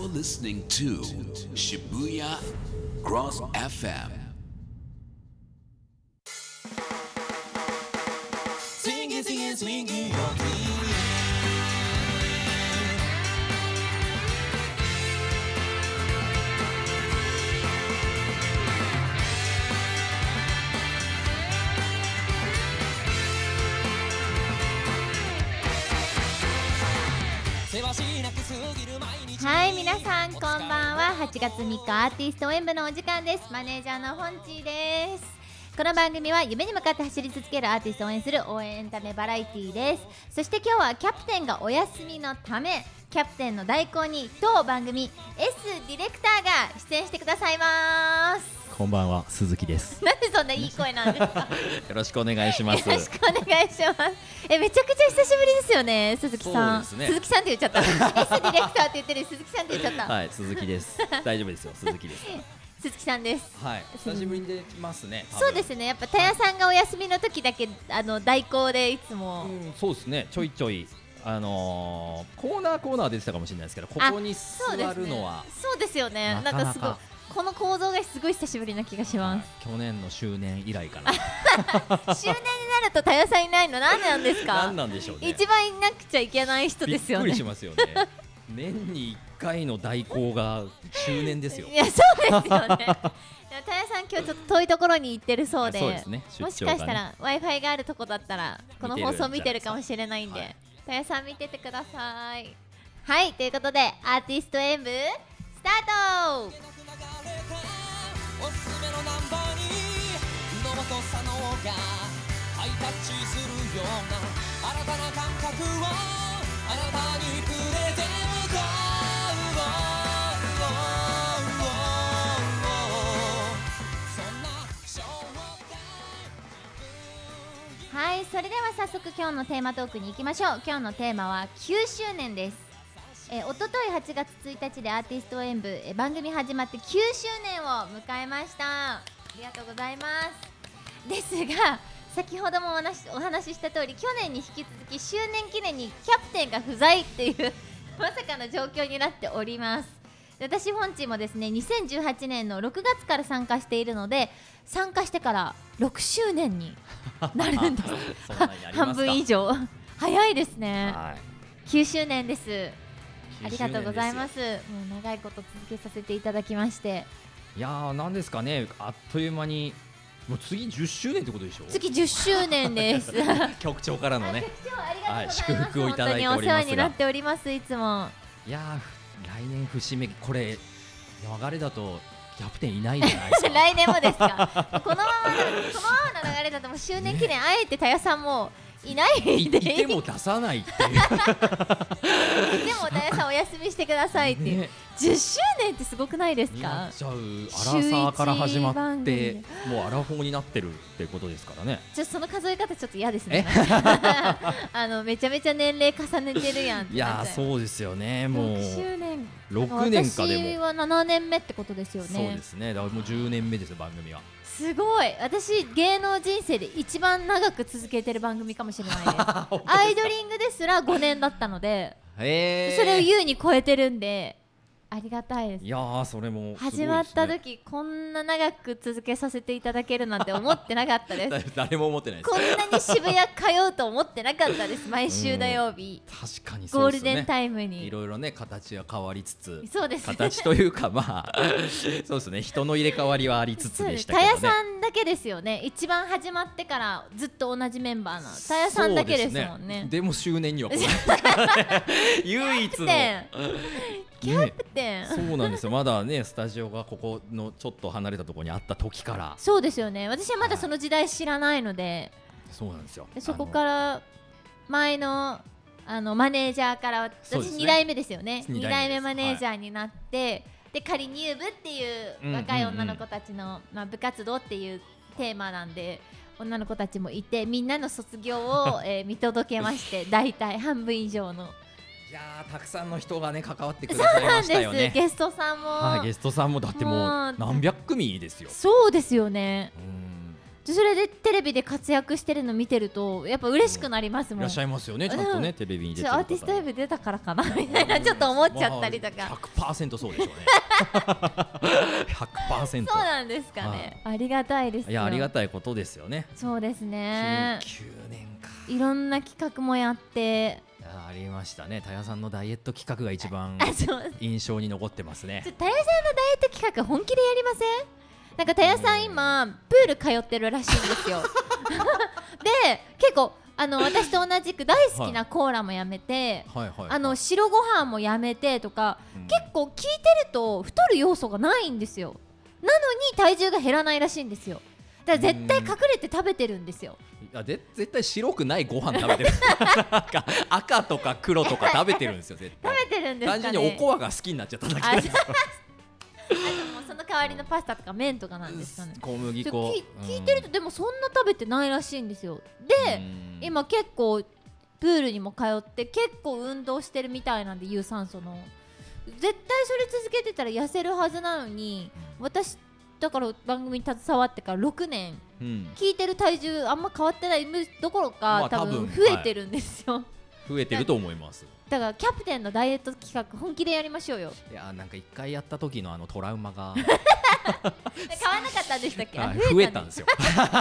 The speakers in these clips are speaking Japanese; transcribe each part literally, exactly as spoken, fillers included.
You're listening to Shibuya Cross エフエム. Swinging, swinging, swinging your dream. はい、皆さんこんばんは。はちがつみっかアーティスト応援部のお時間です。マネージャーの本チーです。この番組は夢に向かって走り続けるアーティストを応援する応援エンタメバラエティーです。そして今日はキャプテンがお休みのため、キャプテンの代行に当番組 S ディレクターが出演してくださいます。 こんばんは、鈴木です。 なんでそんないい声なんですか？よろしくお願いします。 よろしくお願いします。え、めちゃくちゃ久しぶりですよね、鈴木さん。 そうですね、 鈴木さんって言っちゃった。S ディレクターって言ってる鈴木さんって言っちゃった。 はい、鈴木です。大丈夫ですよ、鈴木です。 鈴木さんです。 はい、久しぶりに出ますね。 そうですね、やっぱたやさんがお休みの時だけあの代行でいつも、 うん、そうですね、ちょいちょいあのー、コーナーコーナー出てたかもしれないですけど、ここに座るのはそうですよね。なんかすごいこの構造がすごい久しぶりな気がします。 去年の周年以来かな。 周年になるとたやさんいないのなんでなんですか？ なんなんでしょうね。 一番いなくちゃいけない人ですよね。 びっくりしますよね。年にいっかいの代行が周年ですよ。 いや、そうですよね。たやさん今日ちょっと遠いところに行ってるそうで、 そうですね、 もしかしたら Wi-Fi があるとこだったらこの放送見てるかもしれないんで、はい、たやさん見ててください。はい、ということでアーティスト演舞スタート。おすすめのナンバーに宇野と佐野がハイタッチするような新たな感覚をあなたにくれて向こう。はい、それでは早速今日のテーマトークに行きましょう。今日のテーマはきゅうしゅうねんです。えー、おとといはちがつついたちでアーティスト演舞、えー、番組始まってきゅうしゅうねんを迎えました。ありがとうございます。ですが先ほどもお話、お話しした通り、去年に引き続き周年記念にキャプテンが不在っていうまさかの状況になっております。私本チーもですねにせんじゅうはちねんのろくがつから参加しているので、参加してからろくしゅうねんになるんです。半分以上早いですね。はい、きゅうしゅうねんです。ありがとうございます。もう長いこと続けさせていただきまして、 いやー、なんですかね、あっという間にもう次じゅっしゅうねんってことでしょ。 次じゅっしゅうねんです局長からのね、 はい、 祝福をいただいておりますが、 本当にお世話になっております。いつも。 いやー、来年節目、これ流れだとキャプテンいないじゃないですか。 来年もですか？このままのこのままの流れだともう周年記念、あえてたやさんもいないでいても出さないっていう。 でもたやさんお休みしてくださいっていう、ね、じゅっしゅうねんってすごくないですか？ なっちゃう。アラサーから始まってもうアラフォーになってるってことですからね。 ちょっとその数え方ちょっと嫌ですね。あのめちゃめちゃ年齢重ねてるやんって。 いやそうですよね。もうろくしゅうねん、 ろくねんか。でも私はななねんめってことですよね。 そうですね。だからもうじゅうねんめですよ、番組は。 すごい。私芸能人生で一番長く続けてる番組かもしれないです。アイドリングですらごねんだったので、 へー、 それを優に超えてるんでありがたいです。 いやー、それもすごいですね。 始まった時こんな長く続けさせていただけるなんて思ってなかったです。 誰も思ってないです。 こんなに渋谷通うと思ってなかったです。毎週土曜日、 確かにゴールデンタイムにいろいろね形が変わりつつ、 そうです、ね、 形というかまあそうですね、人の入れ替わりはありつつでしたけどね。 たやさんだけですよね、一番始まってからずっと同じメンバーなたやさんだけですもんね。 で, ねでも周年には来ない唯一のキャプテン、 ね、そうなんですよ。まだねスタジオがここのちょっと離れたところにあった時から。 そうですよね。私はまだその時代知らないので、 はい、そうなんですよ。 でそこから前のあのマネージャーから私にだいめですよね。にだいめマネージャーになって、はい、で仮入部っていう若い女の子たちの、まあ、部活動っていうテーマなんで女の子たちもいて、みんなの卒業を、えー、見届けまして大体半分以上の。 いやー、たくさんの人がね関わってくださいましたよね。 そうなんです。ゲストさんも、 はい、ゲストさんもだってもう何百組ですよ。 そうですよね。 でそれでテレビで活躍してるの見てるとやっぱ嬉しくなりますもん。 いらっしゃいますよね、ちゃんとね、 うんテレビに出てる方。 アーティストウェブ出たからかなみたいなちょっと思っちゃったりとか、 まあ、ひゃくパーセント そうでしょうねひゃくパーセントそうなんですかね、ありがたいですよ。 いやありがたいことですよね。 そうですね、 きゅうねんか。 いろんな企画もやっていやありましたね。たやさんのダイエット企画が一番あそう印象に残ってますね。 ちょたやさんのダイエット企画本気でやりません？なんかたやさん今プール通ってるらしいんですよで結構あの私と同じく大好きなコーラもやめて、 はいはいはい、 あの白ご飯もやめてとか、うん、結構聞いてると太る要素がないんですよ。なのに体重が減らないらしいんですよ。だから絶対隠れて食べてるんですよ。 いやで絶対白くないご飯食べてるなんか赤とか黒とか食べてるんですよ絶対。 食べてるんですかね。 単純におこわが好きになっちゃっただけなんですよあともうその代わりのパスタとか麺とかなんですかね。 小麦粉聞いてるとでもそんな食べてないらしいんですよ。で今結構プールにも通って結構運動してるみたいなんで、有酸素の絶対それ続けてたら痩せるはずなのに、私だから番組に携わってからろくねん、うん、聞いてる体重あんま変わってないどころか、まあ、多分増えてるんですよ、はい、 増えてると思います。 だからキャプテンのダイエット企画本気でやりましょうよ。 いやなんか一回やった時のあのトラウマが変わらなかったんでしたっけ？ 増えたんですよ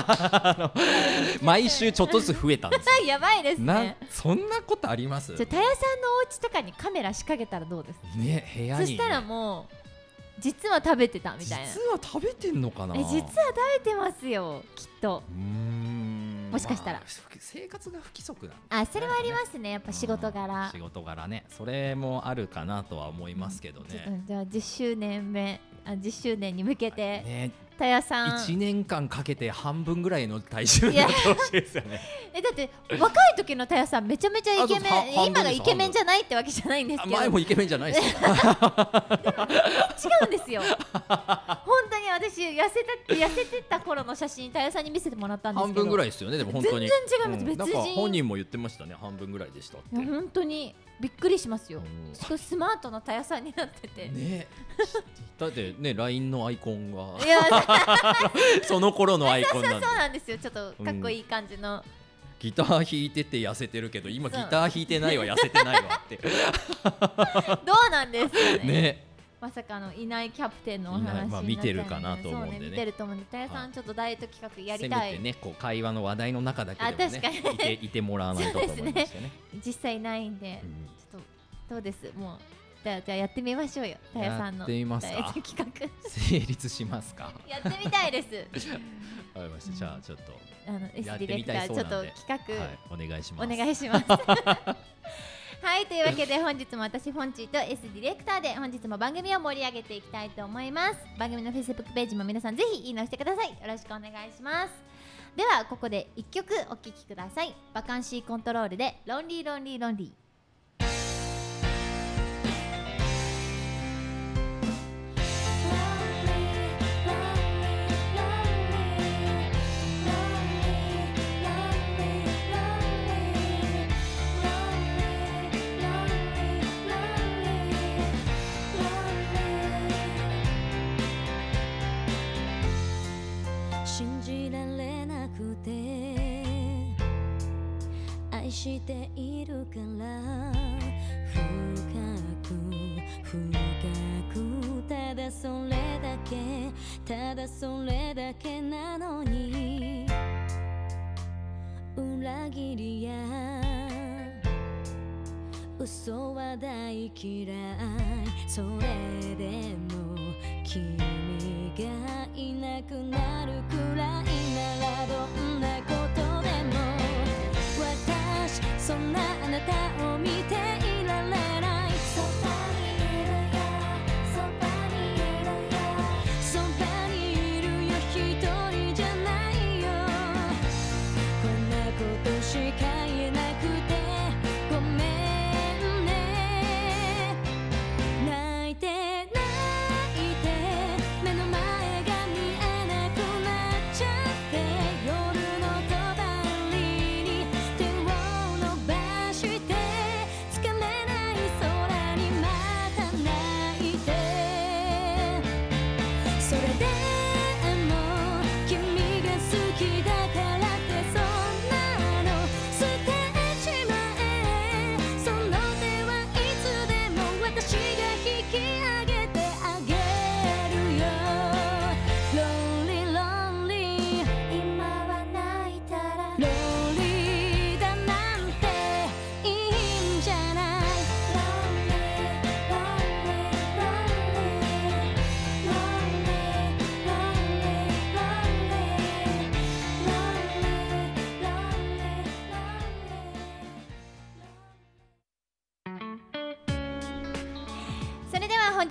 毎週ちょっとずつ増えたんですよやばいですね。 そんなことあります？ じゃあたやさんのお家とかにカメラ仕掛けたらどうですかね、部屋にね。 そしたらもう実は食べてたみたいな。 実は食べてんのかな。 え実は食べてますよきっと。うーんもしかしたら、まあ、 生活が不規則なん、ね、 あそれはありますね。やっぱ仕事柄、 仕事柄ね、それもあるかなとは思いますけどね、 うん、じゃあじゅっしゅうねんめあじゅっしゅうねんに向けて、ね、たやさんいちねんかんかけて半分ぐらいの体重になってほしいですよねえだって若い時のたやさんめちゃめちゃイケメン、今がイケメンじゃないってわけじゃないんですけど、 前もイケメンじゃないですよ違うんですよ本当に私痩せた痩せてた頃の写真たやさんに見せてもらったんですけど、 半分ぐらいですよね。でも本当に全然違います、うん、別人。 なんか本人も言ってましたね、半分ぐらいでしたって。 いや本当にびっくりしますよ。すごいスマートなたやさんになっててねだってね ライン のアイコンがいやその頃のアイコンなんでそうなんですよ。ちょっとかっこいい感じの、うん、 ギター弾いてて痩せてるけど今ギター弾いてないわ痩せてないわってどうなんですか ね, ねまさかのいないキャプテンのお話になっちゃうので、まあ、 見てるかなと思うんでね。 そうね見てると思うんで、たやさんちょっとダイエット企画やりたい。 せめてねこう会話の話題の中だけでもねいていてもらわないとと思いますよね。 実際ないんで、うん、ちょっとどうですもうじゃあじゃあやってみましょうよ。たやさんのダイエット企画成立しますか？ やってみたいです。 わかりました。じゃあちょっとあの S ディレクターちょっと企画、 はい、お願いします。 お願いします。はい、というわけで本日も私フォンチーと S ディレクターで本日も番組を盛り上げていきたいと思います。番組の Facebook ページも皆さんぜひいいねをしてください。よろしくお願いします。ではここでいっきょくお聴きください。バカンシーコントロールでロンリーロンリーロンリー。 信じられなくて愛しているから深く深くただそれだけただそれだけなのに裏切りや嘘は大嫌いそれでも君がいなくなるくらいならどんなことでも私そんなあなたを見ていられないそばにいるよそばにいるよそばにいるよ一人じゃないよこんなことしか言えなくてごめんね泣いて泣いて目の前が見えなくなっちゃって夜の隣に手を伸ばしてつかめない空にまた泣いてそれでも君が好き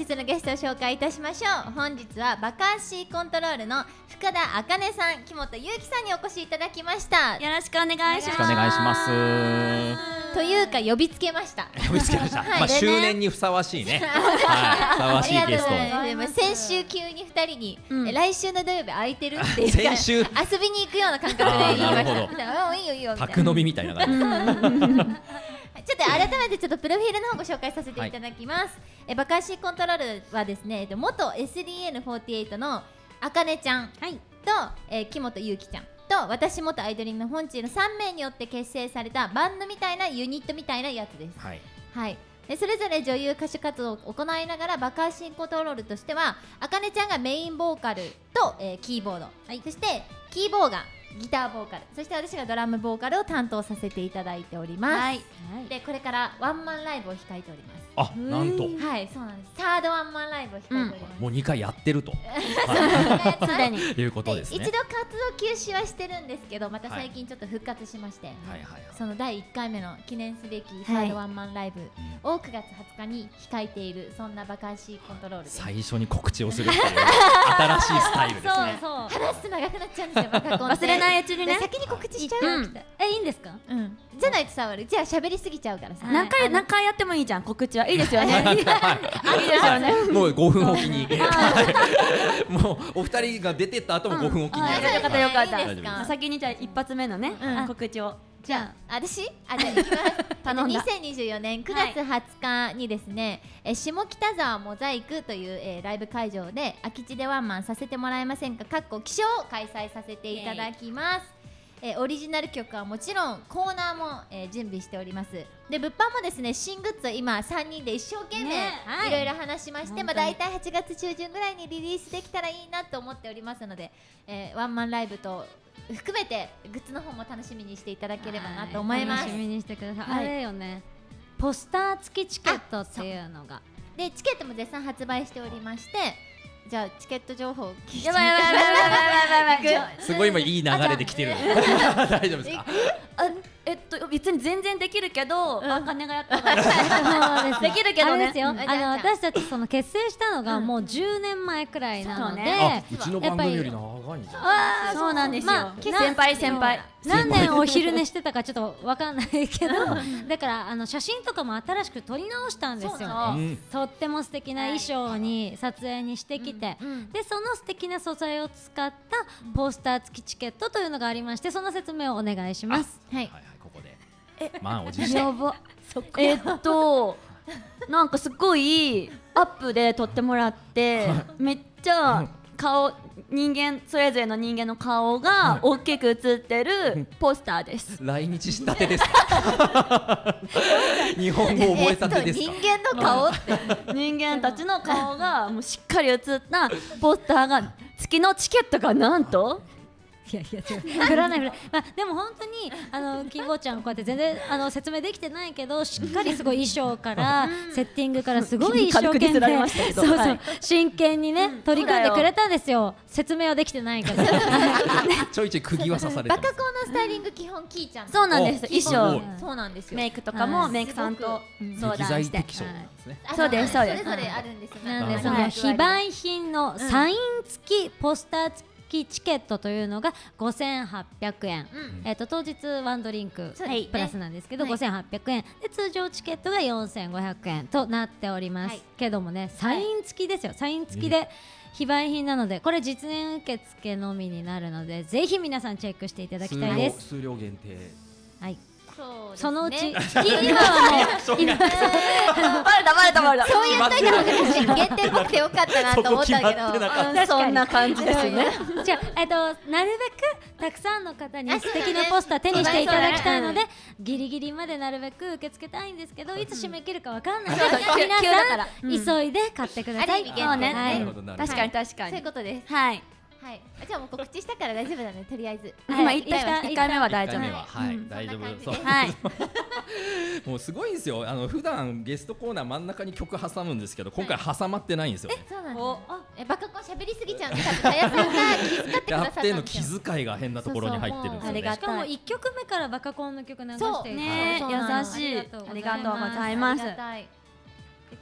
日のゲストを紹介いたしましょう。本日はバカーシーコントロールの深田茜さん、木本祐希さんにお越しいただきました。 よろしくお願いします。 よろしくお願いしますというか呼びつけました。 呼びつけました、 はいまあ周年にふさわしいねはい、ふさわしいゲスト。 でも先週急にふたりに、 うんえ来週の土曜日空いてるっていう先週遊びに行くような感覚で言いまあーなるほどしたあいいよいいよみたいな。 宅飲みみたいな感じちょっと改めてちょっとプロフィールの方ご紹介させていただきます、えバカーシーコントロールはですね、えっと元 エスディーエヌフォーティーエイト のあかねちゃんと、えー木本祐希ちゃんと私元アイドリングの本チーのさんめいによって結成されたバンドみたいなユニットみたいなやつです。 はいはいでそれぞれ女優歌手活動を行いながらバカーシーコントロールとしてはあかねちゃんがメインボーカルと、えーキーボード、はい、そしてキーボーがギターボーカル、そして私がドラムボーカルを担当させていただいております、はい、でこれからワンマンライブを控えております。 あ、なんとはいそうなんです。サードワンマンライブを控えております、 もうにかいやってるとすでにいうことですね。 一度活動休止はしてるんですけど、また最近ちょっと復活しまして、 はいはいはい、 そのだいいっかいめの記念すべきサードワンマンライブをくがつはつかに控えている、そんなバカーシーコントロールです。 最初に告知をするっていう新しいスタイルですね。 そうそう話すと長くなっちゃうんですよバカコンって。 忘れないうちにね。 先に告知しちゃう、 うん、えいいんですか？ うん。じゃないと伝わる。じゃあ喋りすぎちゃうからさ。 何回何回やってもいいじゃん告知はいいですよね。いいですよね。 もうごふんおきにもうお二人が出てった後もごふんおきにやる。 よかったよかったいいですか。 先にじゃあ一発目のね告知を。 じゃあ私あじゃあ行きます。 頼んだ。 にせんにじゅうよねんくがつはつかにですね、え下北沢モザイクという、えー、ライブ会場で空き地でワンマンさせてもらえませんか、かっこ起床を開催させていただきます。えー、オリジナル曲はもちろんコーナーも、えー、準備しております。で物販もですね新グッズを今さんにんで一生懸命、ねはい、いろいろ話しまして、まあ、大体はちがつちゅうじゅんぐらいにリリースできたらいいなと思っておりますので、えー、ワンマンライブと含めてグッズの方も楽しみにしていただければなと思います。 楽しみにしてください、 はい、 あれよねポスター付きチケットっていうのがでチケットも絶賛発売しておりまして、じゃあチケット情報聞いてやばいやばいやばいやばいやばい。 すごい今いい流れで来てる。大丈夫ですか？ あえっと別に全然できるけど、あ金がやったからそうですできるけどね。 あれですよ、 うんあの私たちその結成したのがもうじゅうねんまえくらいなので、 あ、うちの番組より長いんじゃん。 ああそうなんですよ。 まあ先輩先輩。 何年お昼寝してたかちょっとわかんないけどだからあの写真とかも新しく撮り直したんですよ。 うんとっても素敵な衣装に撮影にしてきて、 うんうんでその素敵な素材を使ったポスター付きチケットというのがありまして、その説明をお願いします。 はいはいはい、ここで満を持してやばえっとなんかすごいアップで撮ってもらってめっちゃ顔人間それぞれの人間の顔が大きく写ってるポスターです。 来日したてですか？日本語覚えたてですか？ えっと、人間の顔って人間たちの顔がもうしっかり写ったポスターが月のチケットがなんといやいや違う振らない振らない、まあ、でも本当にあのキーボーちゃんこうやって全然あの説明できてないけどしっかりすごい衣装からセッティングからすごい一生懸軽くディスられま命したけどそうそう、 はい、 真剣にね取り組んでくれたんですよ。説明はできてないけどちょいちょい釘は刺されてバます。 カコーのスタイリング基本キーちゃんそうなんです。衣おすごい装そうなんですよ。 メイクとかもはいメイクさんと相適談して材適所なんですね。 あそうですそうですそれぞれあるんですよね。 なんでそなるほどの非売品のサイン付きポスター付きチケットというのがごせんはっぴゃくえん、 うんえー、と当日ワンドリンクそうですねプラスなんですけど、 はいごせんはっぴゃくえんで通常チケットがよんせんごひゃくえんとなっております、 はいけどもねサイン付きですよ。サイン付きで非売品なのでこれ実演受付のみになるのでぜひ皆さんチェックしていただきたいです。 数量限定。 はい、 そうですねそのうちい今はもう今バレたバレたバレたそう言っといた方が確かに限定っぽくてよかったなと思ったけど。 うんそんな感じですね。 じゃあ、えっと、なるべくたくさんの方にあ素敵なポスター手にしていただきたいのでギリギリまでなるべく受け付けたいんですけどいつ締め切るかわかんないので皆急だからさん急いで買ってください。 ある意味限定そうねはいなるほどなるほど確かに確かそういうにことです。 はいはい。あじゃあもう告知したから大丈夫だねとりあえず。 今はい言った一回目は大丈一回目夫ははいうん大丈夫。 そんな感じでそうはいもうすごいんですよ。あの普段ゲストコーナー真ん中に曲挟むんですけど今回挟まってないんですよね。 そうなんだお。 えバカコン喋りすぎちゃうんで多分たやさんが気遣ってくださったんやってのですよ。 気遣いが変なところに入ってるんですよねありが。 しかもいっきょくめからバカコンの曲流していてねそうなの優しいありがとうございますありがとうございますありがたい。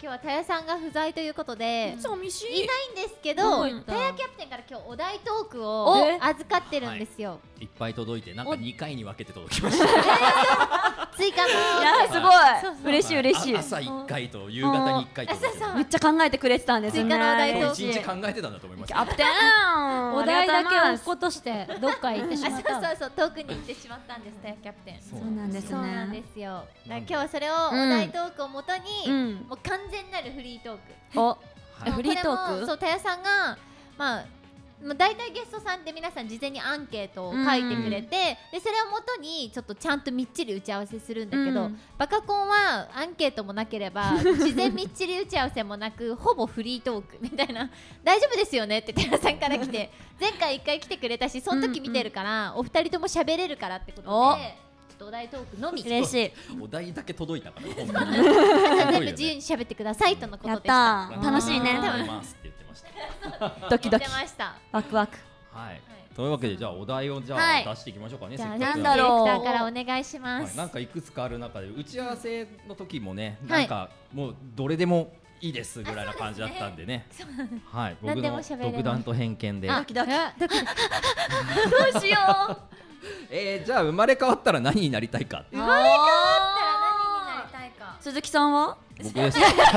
今日はたやさんが不在ということで寂しいないんですけどど、 こ行ったたやキャプテンから今日お題トークおを預かってるんですよ。 いっぱい届いてなんかにかいに分けて届きました。 追加のいやーすそうごそうい嬉しい嬉しいあ朝いっかいと夕方にいっかいとそうそうめっちゃ考えてくれてたんですね追加のお題トーク一日考えてたんだと思いますよ。 キャプテンお題だけありがとうございます落っことしてどっか行ってしあまったそうそうそう遠くに行ってしまったんですたやキャプテン。 そうそうなんですそうなんでねすよ。だから今日はそれをお題トークをもとに、 うんもう完全なるフリートーク。 おはいフリートーこれもクそうたやさんがまあもう大体ゲストさんって皆さん事前にアンケートを書いてくれて、でそれをもとにちょっとちゃんとみっちり打ち合わせするんだけど、 うんバカコンはアンケートもなければ事前みっちり打ち合わせもなくほぼフリートークみたいな大丈夫ですよねってたやさんから来て前回いっかい来てくれたしその時見てるから、お二人とも喋れるからってことおでちょっとお題トークのみ嬉しいお題だけ届いたから本当にあと全部自由に喋ってくださいとのことでやっした。 たー楽しいねありがとうございますって言ってました。 ドキドキ言ってました。 ワクワクはい。というわけでじゃあお題をじゃはいあ出していきましょうかね。 じゃあせっかくなんだろうディレクターからお願いします。 はい、なんかいくつかある中で打ち合わせの時もね、 はいなんかもうどれでもいいですぐらいな感じだったんでね。はい、僕何でもの喋れます独断と偏見で。 あドキドキあドキドキどうしようえー、じゃあ生まれ変わったら何になりたいか。 生まれ変わった何になりたいか。 鈴木さんは僕です。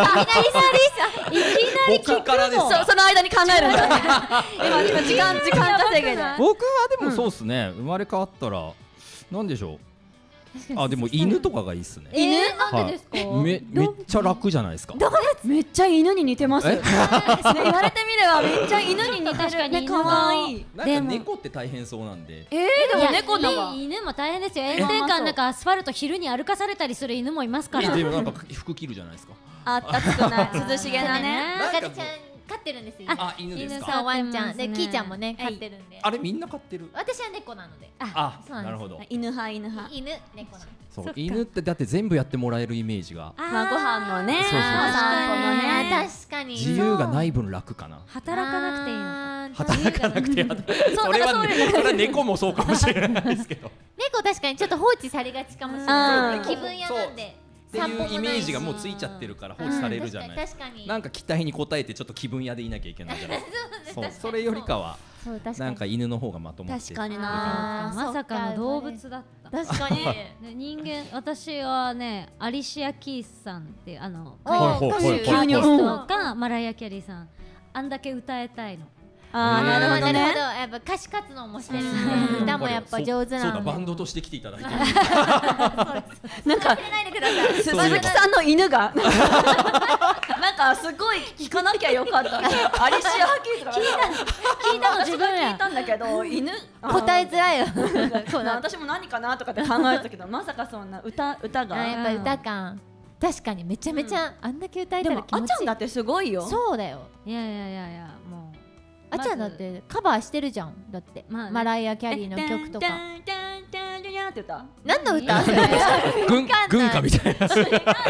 僕からですそか。 その間に考えるんだ今今時間時間稼げで僕はでもそうっすね。生まれ変わったらなんでしょう。あでも犬とかがいいっすね。 犬なんでですか。 はいめめっちゃ楽じゃないですか。 めっちゃ犬に似てますえね言われてみればめっちゃ犬に似て確かるねに犬の可愛いなんか猫って大変そうなんで。 えー、でも猫だいやわね犬も大変ですよ。炎天下の中アスファルト昼に歩かされたりする犬もいますから。 でもなんか服着るじゃないですか。 あ暑くない涼しげなねあかりちゃん飼ってるんですよ。 あ犬ですか。 犬さんワンちゃんで飼ってますねキーちゃんもねはい飼ってるんで。 あれみんな飼ってる。 私は猫なので。 あそうなんですなるほど。 犬派犬派犬猫なの。 そう犬ってだって全部やってもらえるイメージがまあご飯もねそうそうお散歩もあねー確かに。 自由がない分楽かな。 働かなくていいの。 あー働かなくてやそうそれはなんかそうねそれは猫もそうかもしれないですけど。 猫確かにちょっと放置されがちかもしれない。 うん気分屋なんで。 っていうイメージがもうついちゃってるから放置されるじゃない。 確かに確かに。 なんか期待に応えてちょっと気分屋でいなきゃいけないじゃない。そうそれよりかはそう確かに。 なんか犬の方がまとまってる。 確かにあーまさかの動物だった。 確かに。 ね人間私はねアリシア・キースさんっていうあのおはいはいはいー歌手アーティスうんトがマライア・キャリーさんあんだけ歌えたいの。 あーなるほどなるほど。 ねやっぱ歌手活動もしてるんうんで、歌もやっぱ上手なそうだので。 バンドとして来ていただいて。 なんか忘れないでください。 鈴木さんの犬がなんかすごい聞かなきゃよかったアリシア・ハキーとか聞いたの自分聞いたんだけど犬答えづらいよ。 そうな私も何かなとかって考えたけどまさかそんな歌歌あがやっぱ歌感。確かにめちゃめちゃあんだけ歌えでたら気持ちいいもあちゃんだ。ってすごいよそうだよ。 いやいやいやいやもうあちゃんだってカバーしてるじゃん。だってまあねマライア・キャリーの曲とか。 タンタンタンタンタンって歌何の歌？ 軍わかんない軍歌みたいな。 タンタン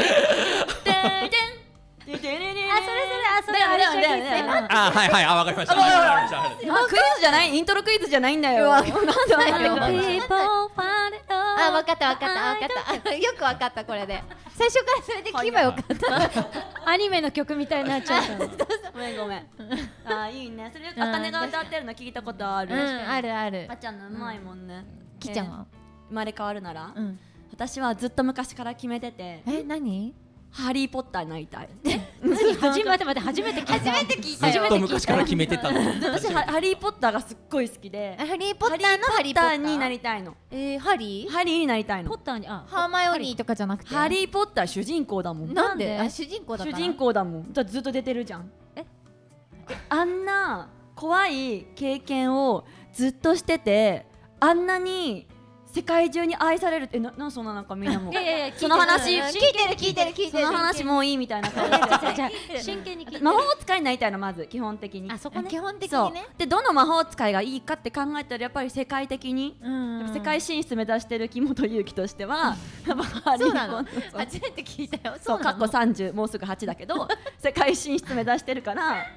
ああそれそれあそれアリシア・キースさんのあはいはいあわかりました。わかりましたわかりましたあクイズじゃないイントロクイズじゃないんだよなんでわかってくれたのあわかったわかったわかった。よくわかったこれで。最初からそれで聞けばよかった。 アニメの曲みたいになっちゃったの。 ごめんごめんあいいねそれあかねが歌ってるの聞いたことあるうんあるあるあ。ちゃんのうまいもんねきちゃんは？ 生まれ変わるならうん。 私はずっと昔から決めててえ何？ ハリーポッターになりたい初めて待って初めて聞いた。初めて聞いずっと昔から決めてたの。 私はハリーポッターがすっごい好きでハリーポッターのハハリーポリーポッターッターになりたいのえーハリー？ ハリーになりたいのポッターにあハーマイオニーとかじゃなくて？ ハリーポッター主人公だもんなんで？ なんであ主人公だから。 主人公だもんだってずっと出てるじゃんえあんな怖い経験をずっとしててあんなに世界中に愛されるってえななんそんななんかみんなもいやいやいやその話聞いてる聞いてる聞いてる。 その話もういいみたいな感じでじゃあじゃあ真剣に聞いて。 魔法使いになりたいのまず基本的にあそこね。 基本的そうにね。 でどの魔法使いがいいかって考えたらやっぱり世界的にうんでも世界進出目指してる木本勇樹としてはやっぱハリーそうなのポッター。そう初めて聞いたよ。 そう、 なの過去さんじゅうもうすぐはちだけど世界進出目指してるから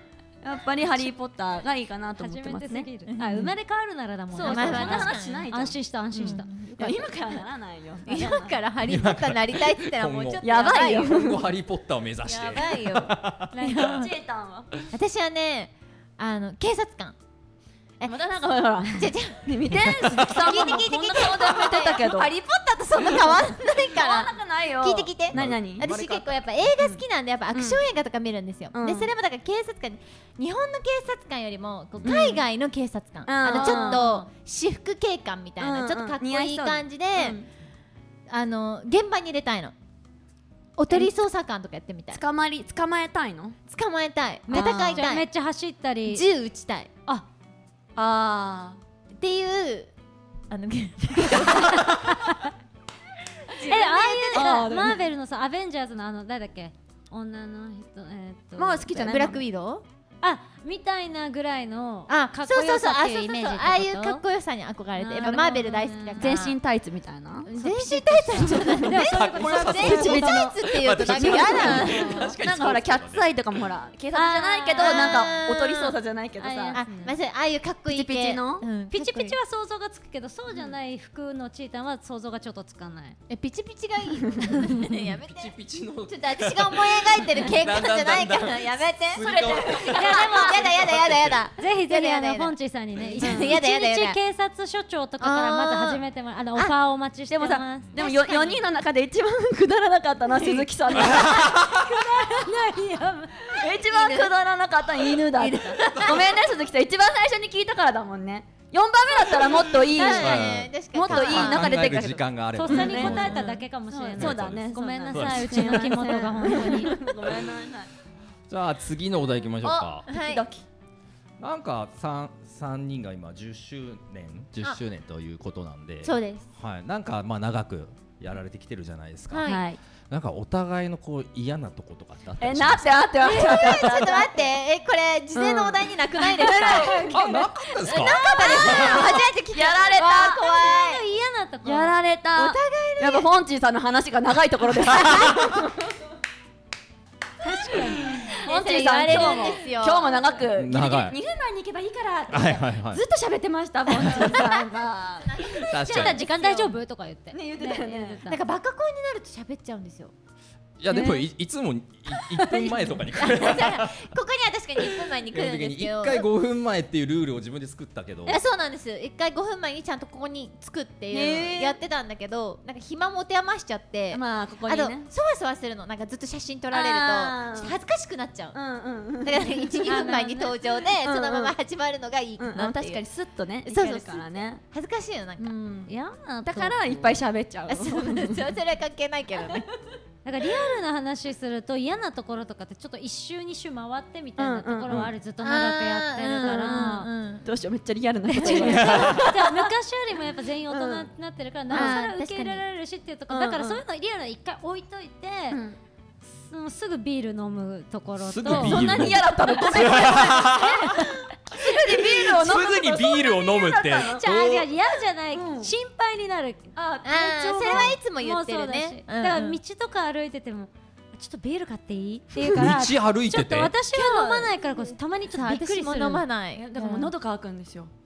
やっぱりハリーポッターがいいかなと思っ初めてすてますね。 ぎる。あ、生まれ変わるならだもんね。 そうそう、そんなまあまあ話しないじゃん。 安心した安心した。 いや今からならないよ。 今からハリーポッターなりたいって言ったらもうちょっとやばいよ。 今後ハリーポッターを目指してやばいよ。 チェータンは。 私はね、あの警察官。えまたなんかほらほら。 じゃじゃね見て、鈴木さんもこんな顔で見てたけど。 ハリーポッターとそんな変わんないか変わんら。 なくないよ。 聞いて聞いて。 なになに。 私結構やっぱ映画好きなんでやっぱアクション映画とか見るんですよ。 うんでそれもだから警察官、日本の警察官よりもこう海外の警察官、 うんあのちょっと私服警官みたいな、 うんちょっとかっこいい感じで、 うんあの現場に入れたいの。おとり捜査官とかやってみたい。 捕まり捕まえたいの？ 捕まえたい、 あー戦いたい、 じゃあめっちゃ走ったり。 銃撃ちたいあ、 あっていうあのえ、ああいうさあーマーベルのさ、アベンジャーズのあの誰だっけ、女の人、えーっと。 まあ好きじゃない。 ブラックウィドウ、 あ、みたいなぐらいのあ、 かっそうそうそう、 こよさあ、 っていうイメージそうそうそう、 ってこと。 ああいうかっこよさに憧れて、やっぱマーベル大好きだから。 全身タイツみたいな。 全身タイツはちょっと待って、 かっこよさ全身タイツっていうとなんか嫌だ。 なんかほらキャッツアイとかもほら警察じゃないけどあーなんかおとり捜査じゃないけどあーさ。 あ、まずああいうかっこいい系ピチピチのうんピチピチはは想像がつくけど、そうじゃない服のチータンは想像がちょっとつかない。 え、ピチピチがいいのやめて。 ピチピチのちょっと私が思い描いてる警官じゃないからやめて。 それでいやでもやだやだやだやだ。 ぜひぜひあやだやだのポンチーさんにね、一やだやだやだやだ日警察署長とかからまず始めてもらう、あのオファーをお待ちしてまでもさす。 でもよよにんの中で一番くだらなかったのは鈴木さんだ。一番くだらなかったのは犬だった。ごめんね鈴木さん、一番最初に聞いたからだもんね。よんばんめだったらもっといい。 確かに確かに。 もっといい中で考える時出てくる。 間があればとっさに答えただけかもしれない。 そうだね。 ごめんなそうだねさい、うちの木本が本当に。 ごめんなさい。 じゃあ次のお題いきましょうか。 はい。 ドキなんか三三人が今じゅっしゅうねんじゅっしゅうねんということなんで、 そうです。 はい、なんかまあ長くやられてきてるじゃないですか。 はいはい。 なんかお互いのこう嫌なとことかってあったえりしますなって待って待って待ってちょっと待って、え、これ事前のお題になくないですか。 あ、なかったですか。 初めて聞いた。 やられたわー怖い。 嫌なとこ。 やられた。お互いやっぱフォンチーさんの話が長いところです。フォンチーさん今日も今日も長く長いにふんまえに行けばいいからってはいはいはいずっと喋ってましたフォンチーさんが。 確かに。 ちょっと時間大丈夫とか言って。 ね言ってたよね。 なんかバカ声になると喋っちゃうんですよ。 いやでもいいつもいいっぷんまえとかに来る。 ここには確かにいっぷんまえに来るんですけど。 いっかいごふんまえっていうルールを自分で作ったけど。 え、そうなんです。一回ごふんまえにちゃんとここに作っていうへーやってたんだけど、なんか暇持て余しちゃって、 まあここあとにね。 そわそわするの、なんかずっと写真撮られあーると恥ずかしくなっちゃう。 うんうんうん。 だからいち、にふんまえに登場でうんうんそのまま始まるのがいいかうんなっていう。 確かにスッとねいそうそうけるからね。 恥ずかしいよなんか。 うん。 嫌なとこ。 だからいっぱい喋っちゃうあ。そうなんですよ。それは関係ないけどね。 なんかリアルな話すると嫌なところとかってちょっと一周二周回ってみたいなところはある、ずっと長くやってるから。 どうしようめっちゃリアルなこと言われじた。 ゃあ昔よりもやっぱ全員大人になってるから、なおさら受け入れられるしっていうところ、だからそういうのリアルな一回置いといて、そのすぐビール飲むところと、 すぐビールそんなに嫌だったの？ごめん。すぐにビールを飲む。 すぐにビールを飲むって。 じゃあいや嫌じゃない、 うん心配になる。 ああーそれはいつも言ってるね。 もうそうだしだから道とか歩いててもちょっとビール買っていいって言うから、ち道歩いょってとて。 私は飲まないからこそたまにちょっとびっくりする。 私も飲まない。 だからもう喉乾くんですよ。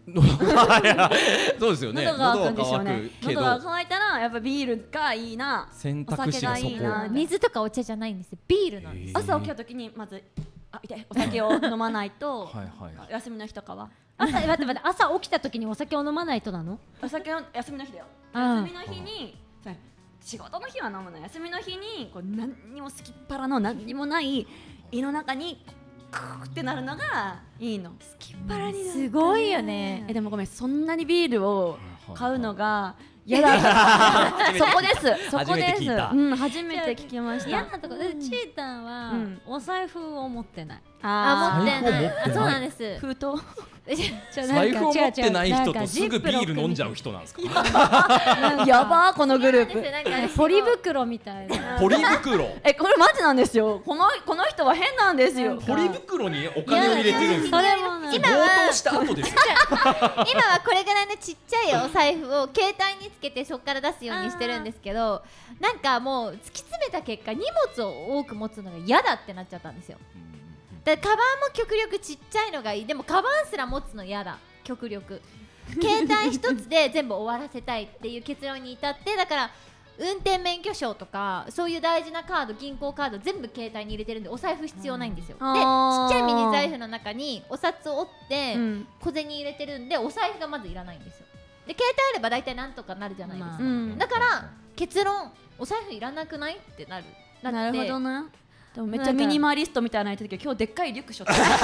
そうですよね。 喉が乾くんですよね。 喉が乾くけ喉がど乾いたらやっぱビールがいいな。 選択肢がそこ。 お酒がいいな水とかお茶じゃないんですよ。ビールなんです。 朝起きた時にまずあ痛いお酒を飲まないとはいはい。 休みの日とかは朝待って待って朝起きた時にお酒を飲まないとなの？ お酒を休みの日だよ。 うん休みの日にそう仕事の日は飲むの。休みの日にこう何にもすきっ腹の何にもない胃の中にクーってなるのがいいの。すきっ腹になる。 すごいよね。 えでもごめんそんなにビールを買うのが嫌だったそこですそこ初めですて聞いたうん初めて聞きました。 嫌なところでチータンはうんお財布を持ってない。 あ、持ってない。 財布を持ってないあ、そうなんです。 封筒財布を持ってない人とすぐビール飲んじゃう。 う人なんですか。 やばーこのグループ。 なんかねポリ袋みたいな。 ポリ袋。 えこれマジなんですよ。このこの人は変なんですよ。 ポリ袋にお金を入れてるんですか。 それもね。 今強は盗した後ですよ。 今はこれぐらいのちっちゃいお財布を携帯につけてそこから出すようにしてるんですけど、なんかもう突き詰めた結果荷物を多く持つのが嫌だってなっちゃったんですよ。 だからカバンも極力ちっちゃいのがいい。でもカバンすら持つの嫌だ、極力携帯一つで全部終わらせたいっていう結論に至って、だから運転免許証とかそういう大事なカード、銀行カード全部携帯に入れてるんでお財布必要ないんですよ、 うん、 でちっあーちゃいミニ財布の中にお札を折ってうん小銭入れてるんでお財布がまずいらないんですよ。で携帯あれば大体なんとかなるじゃないですか、 まあうんだから結論お財布いらなくないってなるなってなるほどな。でもめっちゃミニマリストみたいな人だけど今日でっかいリュックしょってそう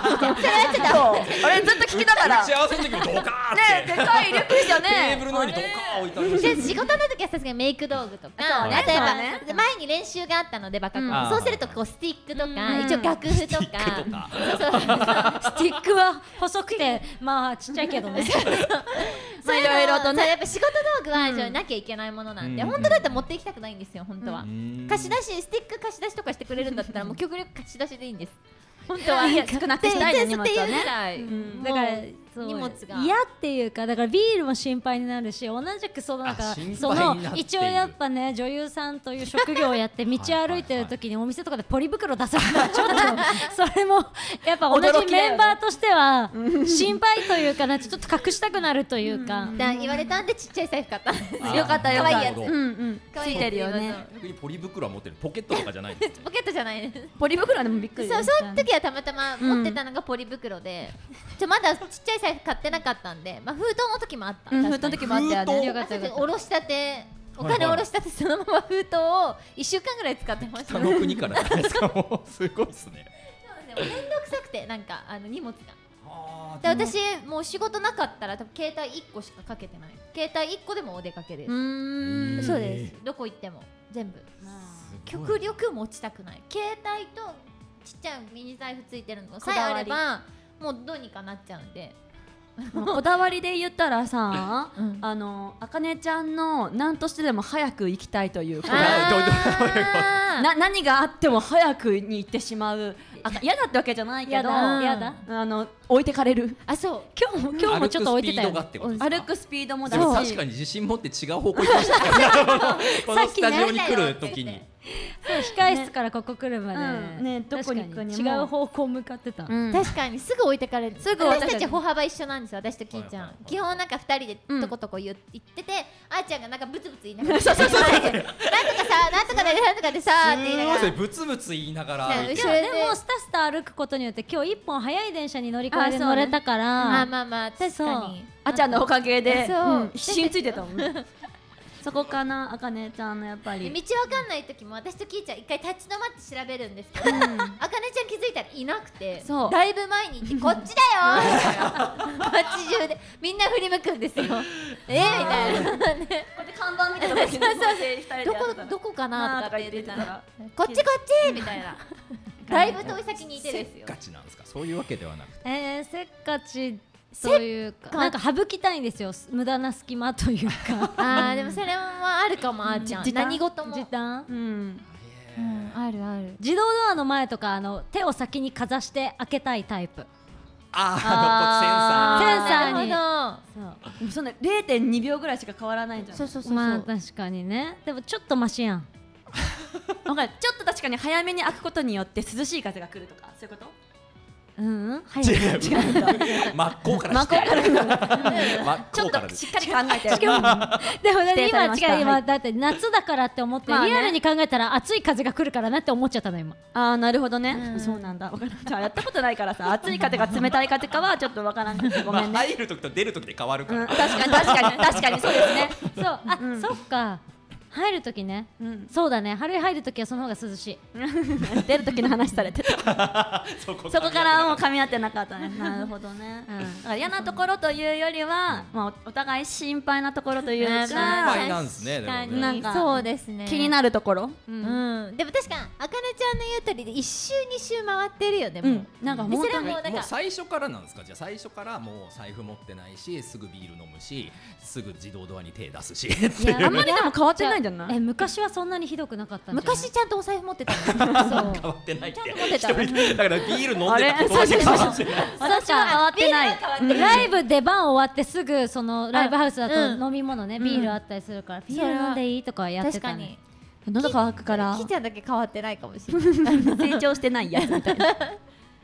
俺ずっと聞きながら打ち合わせの時もドカーって、 ねでっかいリュックですよねテーブルの上にドカー置いてありましたで仕事の時はさすがにメイク道具とか、 そうねあとやっぱ、 そうね前に練習があったのでバカ君、 うんそうするとこうスティックとか、 うん一応楽譜とか、 スティックとかそうそうそうスティックは細くてまあちっちゃいけどねそういうのいろいろとねそうやっぱ仕事道具は一応なきゃいけないものなんで、 うん本当だったら持っていきたくないんですよ本当は、 うん貸し出しスティック貸し出しとかしてくれるんだったらもう極力貸し出しでいいんです本当は。 いや少なくしたいね荷物はねねうんだからそう荷物が嫌っていうか、だからビールも心配になるし、同じくそのなんかあ心配そになのっている一応やっぱね女優さんという職業をやって道歩いてる時にお店とかでポリ袋出されたらちょっとそれもやっぱ同じ驚きだよねメンバーとしては心配というかな、ちょっと隠したくなるというか、 だ言われたんでちっちゃい財布買ったんですよ。 あーよかったよかった可愛いやつうんうん可愛いやつついてるよね逆にポリ袋は持ってるポケットとかじゃないんですポケットじゃないです。 ポリ袋でもびっくりそうですその時はたまたま持ってたのがポリ袋で、ちょまだちっちゃい財布買ってなかったんで、まあ、封筒の時もあった、 うん確かに封筒の時もあったよねよかったよかった。おろしたてお金おろしたてそのまま封筒をいっしゅうかんぐらい使ってました。 北の国からじゃないですか。もうすごいですね。 そうですね、めんどくさくてなんかあの荷物があで私もう仕事なかったら多分携帯いっこしかかけてない。携帯いっこでもお出かけです。 うーんそうです、どこ行っても全部極力持ちたくない。携帯とちっちゃいミニ財布ついてるのさえあればもうどうにかなっちゃうんで。 こだわりで言ったらさ、 うんあのあかねちゃんの何としてでも早く行きたいというかあどういうどういうあーな何があっても早くに行ってしまうあ嫌だってわけじゃないけやどだやだあの置いてかれるあそう今日も今日もちょっと置いてたよね歩くスピードがってことですか歩くスピードもだでもし確かに自信持って違う方向行きましたね。このスタジオに来る時に。 控室からここ来るまで、 うんねどこに行くにも確か違う方向向かってた、 うん確かにすぐ置いてかれる。 すぐ置いてかれる私たち歩幅一緒なんですよ。私とキーちゃん、 はいはいはい基本なんか二人でうんとことこ言って言ってて、あーちゃんがなんかブツブツ言いながらそうそうそうなんとかさなんとかでなんとかでさーって言いながらすごいですね。ブツブツ言いながら歩いて。 後ろででもスタスタ歩くことによって今日一本早い電車に乗り換えであそうね乗れたから、 まあまあまあ確かにあちゃんのおかげでそううん必死についてたもんそこかなあかねちゃんのやっぱでり道わかんない時も私とキーちゃん一回立ち止まって調べるんですけど、あかねちゃん気づいたらいなくて、 そうだいぶ前に行ってこっちだよーみたいな街中でみんな振り向くんですよ。えーみたいな。 こうやって看板見てた時にどこどこかなとかって言ってたららこっちこっちみたいな。だいぶ遠い先にいてですよ。 ガチなんですか。そういうわけではなくて。 えー、せっかちというかなんか省きたいんですよ、無駄な隙間というかあーでもそれはあるかもあーちゃん。 時短何事も。 時短うんうんあるある。 自動ドアの前とかあの手を先にかざして開けたいタイプ。 あーあのこうセンサーに。 センサーになるほそうでもそんな れいてんにびょうぐらいしか変わらないじゃんど。そうそうそうそう。 まあ確かにね。でもちょっとマシやん。 わかるちょっと確かに早めに開くことによって涼しい風が来るとかそういうことうんうん。早い。 違う真っ向から真っ向から真っちょっ向からです。 としっかり考えてるでも否定されました今違う今、 はいだって夏だからって思って、 まあねリアルに考えたら暑い風が来るからなって思っちゃったの今。 ああなるほどね、 うんそうなんだわからんじゃあやったことないからさ暑い風か冷たい風かはちょっとわからんけどごめんね、 まあ入る時と出る時で変わるかうん、 ら。 確かに確かに確かにそうですねそう、あ、 うんそっか。入るときね。 うんそうだね。春入るときはその方が涼しい。 出る時の話されてたそこそこからもう噛み合ってなかったねなるほどね、 うんだから嫌なところというよりは、まあ、おお互い心配なところというか、 心配なんですね。でも確かねになんかそうですね。 気になるところ、ううんん。でも確かあかねちゃんの言う通りで一周二周回ってるよね。もううんなんかでそれ本当にはもうなんかもう最初からなんですか。じゃあ最初からもう財布持ってないし、すぐビール飲むし、すぐ自動ドアに手出すし。っていうあんまりでも変わってないんじゃないえ、昔はそんなにひどくなかったんじゃない？ 昔ちゃんとお財布持ってたの。 そう。 変わってないって。 ちゃんと持ってた一人でだからビール飲んあれでたことだけ変わってない。 私は変わってないうんライブ出番終わってすぐそのライブハウスだうんと飲み物ね、 うんビールあったりするから、ビール飲んでいいとかやってたね確かに。。 喉乾くからきーちゃんだけ変わってないかもしれない。 成長してないやつみたいな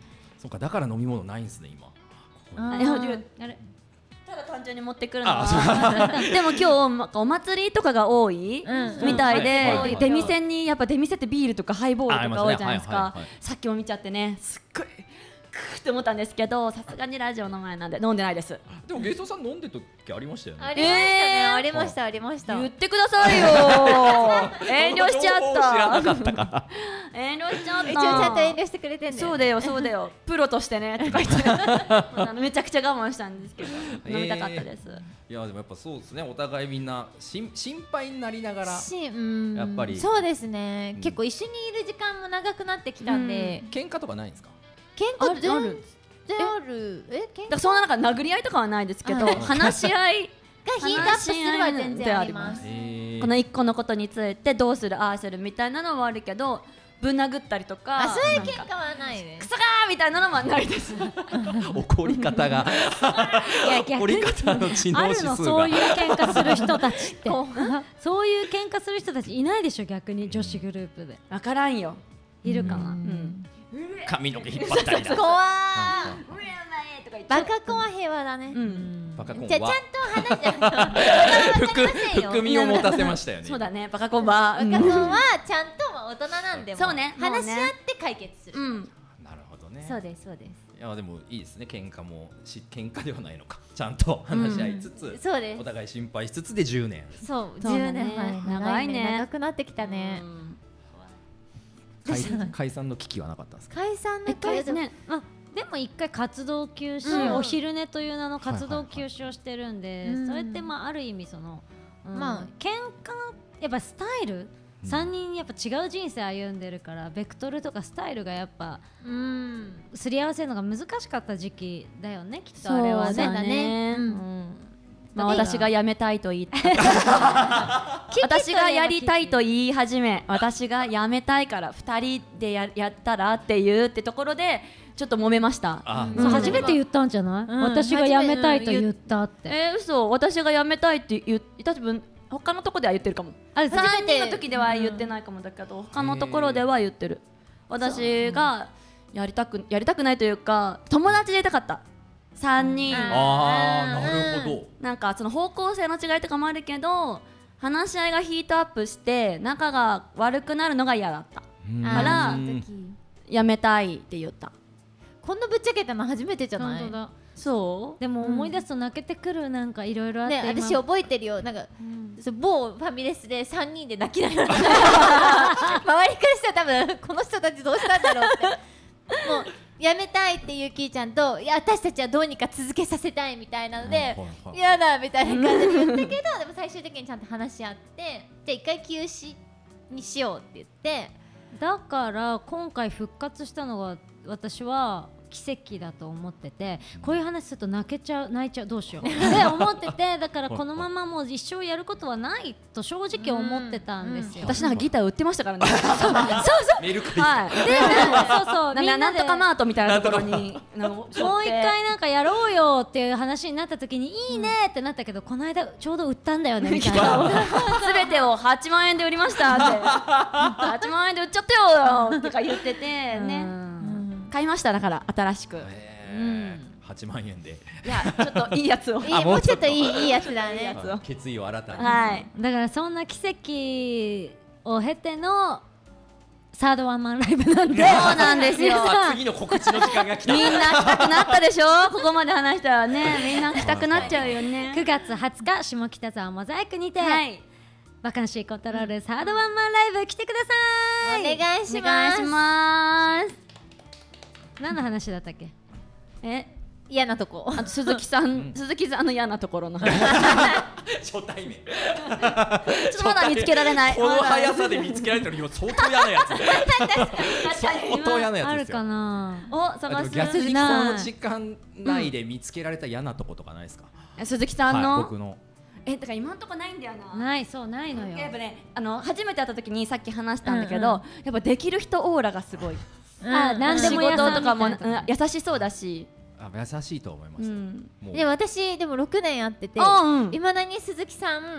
そうか、だから飲み物ないんですね今。ここにあいやーあれただ単純に持ってくるのあはでも今日まお祭りとかが多いうんみたいはいはいはいで、出店にやっぱ出店ってビールとかハイボールとか多いじゃないですかあありますねはいはいはい。 さっきも見ちゃってね、すっごいクーって思ったんですけど、さすがにラジオの前なんで飲んでないです。 でもゲストさん飲んでた時ありましたよね。 ありましたね、 えーありましたありました。 言ってくださいよ遠慮しちゃっそんな情報知らなたかったから。 遠慮しちゃった。 一応ちゃんと遠慮してくれてんだよ。 そうだよそうだよプロとしてねとか言ってあのめちゃくちゃ我慢したんですけど飲みたかったです。 いやでもやっぱそうですね、お互いみんなしん心配になりながらしうんやっぱりそうですね、 うん結構一緒にいる時間も長くなってきたんで、 喧嘩とかないんですか？ 喧嘩あるあ全る然あるえ喧嘩だからそんななんか殴り合いとかはないですけど、 はい話し合いがヒートアップするは全然あります。 えーこの一個のことについてどうするああするみたいなのはあるけど、ぶん殴ったりとかあ、そういう喧なんか嘩はないねク。ソがーみたいなのはないです怒り方がいや逆怒りに方の知能ある指数がのそういう喧嘩する人たちってそういう喧嘩する人たちいないでしょ逆に女子グループでわからんよ。 いるかな。 うん髪の毛引っ張ったりだ。 怖ーうれないとか言ってバカ子は平和だね。 うんバカコンじゃあちゃんはと話してあの含含みを持たせましたよね。 そうだねバカコンババカ子はちゃんと大人なんでもそうね話し合って解決する。 うんなるほどね。 そうですそうです。 いやでもいいですね、喧嘩もし喧嘩ではないのか、ちゃんと話し合いつつ、 そうですお。互い心配しつつでじゅうねん。 そう、 そうだねじゅうねんはい長いね長くなってきたね。 うん解解散の危機はなかったんですか？ 解散のえかいねあでも一回活動休止、 うんお昼寝という名の活動休止をしてるんで、 うんそれってまあある意味その、うんまあ喧嘩やっぱスタイル、 うんさんにんやっぱ違う人生歩んでるからベクトルとかスタイルがやっぱうん。 すり合わせるのが難しかった時期だよねきっとあれはね。 そうだねううんんまあ私が辞めたいと言った私がやりたいと言い始め、私が辞めたいからふたりでややったらっていうってところでちょっと揉めました。 あ、 うん初めて言ったんじゃない、 うん私が辞めたいと言ったって。 えー、嘘私が辞めたいって言った分他のとこでは言ってるかも。 あれ初めてさんにんの時では言ってないかもだけど、他のところでは言ってる。私がやりたくやりたくないというか友達でいたかったさんにん、 うんあーなるほど。 なんかその方向性の違いとかもあるけど話し合いがヒートアップして仲が悪くなるのが嫌だった。 うんあらーその時辞めたいって言った。 こんなぶっちゃけたの初めてじゃない？ 本当だ。 そうでも思い出すと泣けてくるなんかいろいろあって、 ね、 今私覚えてるよ。なんかうんそう某ファミレスでさんにんで泣きながら周りからしたら多分この人たちどうしたんだろうってもうやめたいっていうキーちゃんといや私たちはどうにか続けさせたいみたいなのではいはいはい嫌だみたいな感じで言ったけどでも最終的にちゃんと話し合ってじゃあ一回休止にしようって言ってだから今回復活したのが私は奇跡だと思ってて、こういう話すると泣けちゃう泣いちゃうどうしようって思ってて、だからこのままもう一生やることはないと正直思ってたんですよ。 私なんかギター売ってましたからねメルカリ。 はいでそうそうなみんなでなんとかマートみたいなところにももう一回なんかやろうよっていう話になった時にいいねってなったけど、この間ちょうど売ったんだよねみたいなすべてをはちまんえんで売りましたってはちまんえんで売っちゃったよとか言っててね、 うん買いましただから新しく。 えーはちまんえんでいやちょっといいやつをいいもうちょっといいいいやつだねいいやつを決意を新たに。 はいだからそんな奇跡を経てのサードワンマンライブなんでそうなんですよあ次の告知の時間が来た。 みんな来たくなったでしょここまで話したらねみんな来たくなっちゃうよねくがつはつか下北沢モザイクにて、 はいバカンシーコントロールサードワンマンライブ来てください。 お願いしお願いしますます何の話だったっけ？ え嫌なとこあと鈴木さん鈴木さんの嫌なところのちょ初対面。 っとまだ見つけられないこの速さで見つけられたの相当嫌なやつ。相当嫌なやつですよ。 あるかな？ おあ探すでも逆にこの時間内で見つけられた嫌なとことかないですか？ 鈴木さんはい、 の僕の。 えだから今んとこないんだよなないそうないのよ。 やっぱねあの初めて会った時にさっき話したんだけど、 うんうんやっぱできる人オーラがすごいあ何で仕も屋さん事とかも、 みたいなうん優しそうだし、 あ優しいと思います。 うん、 もうで私でもろくねんやっててあうんいまだに鈴木さん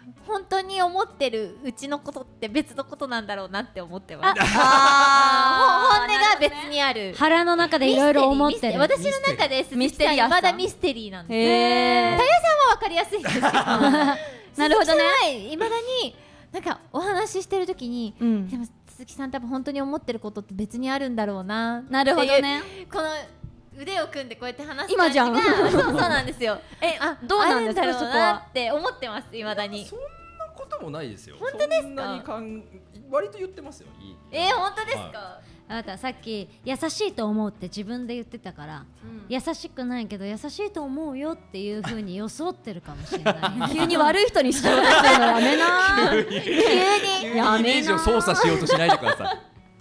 本当に思ってるうちのことって別のことなんだろうなって思ってます。 あ本音が別にある。 腹の中でいろいろ思ってる。 私の中でミステリアスまだミステリーなんです。 へータイヤさんはわかりやすいですけどなるほどね。 いまだになんかお話ししてる時に、 うんでも鈴木さん多分本当に思ってることって別にあるんだろうなっていう。 なるほどね。 この腕を組んでこうやって話す今じゃん感じがそうそうなんですよ。 えあどうなんですかあるんだろうそこはなって思ってます。いまだに。 そんなこともないですよ。 本当ですかそんなにかん割と言ってますよ。いいえー、本当ですか。 はあなたさっき優しいと思うって自分で言ってたから、優しくないけど優しいと思うよっていう風に装ってるかもしれない急に悪い人にしようとするのやめな急にイメージを操作しようとしないでくださ